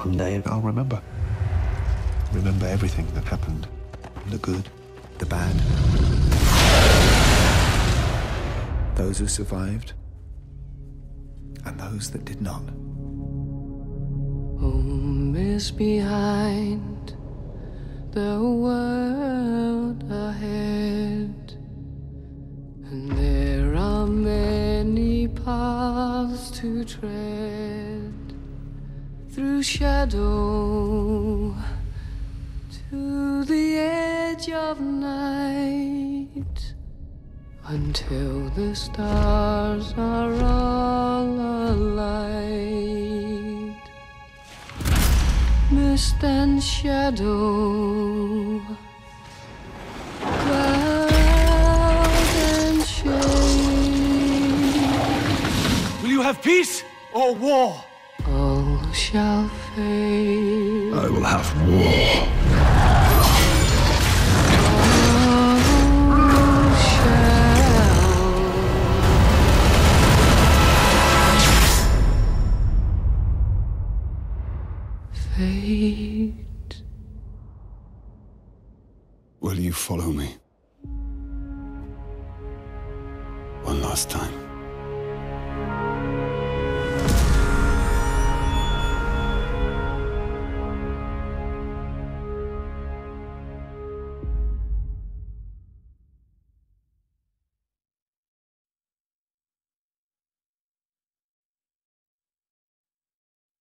One day I'll remember. Remember everything that happened. The good, the bad. Those who survived, and those that did not. Home is behind, the world ahead, and there are many paths to tread, through shadow to the edge of night, until the stars are all alight. Mist and shadow, cloud and shade. Will you have peace or war? All shall fade. I will have war. Fate. Will you follow me? One last time.